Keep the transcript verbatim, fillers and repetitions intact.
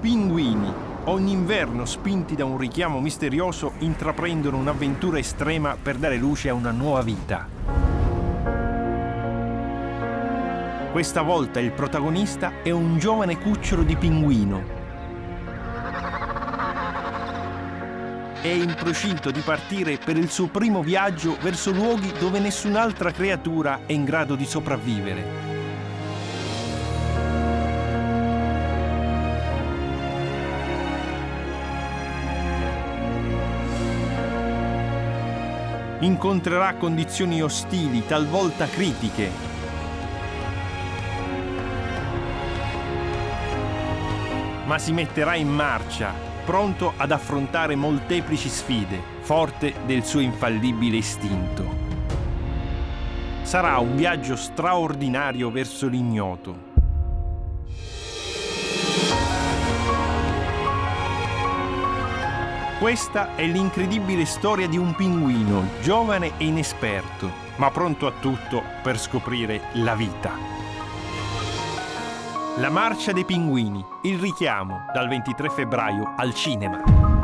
Pinguini. Ogni inverno, spinti da un richiamo misterioso, intraprendono un'avventura estrema per dare luce a una nuova vita. Questa volta il protagonista è un giovane cucciolo di pinguino. È in procinto di partire per il suo primo viaggio verso luoghi dove nessun'altra creatura è in grado di sopravvivere. Incontrerà condizioni ostili, talvolta critiche. Ma si metterà in marcia, pronto ad affrontare molteplici sfide, forte del suo infallibile istinto. Sarà un viaggio straordinario verso l'ignoto. Questa è l'incredibile storia di un pinguino, giovane e inesperto, ma pronto a tutto per scoprire la vita. La marcia dei pinguini, il richiamo, dal ventitré febbraio al cinema.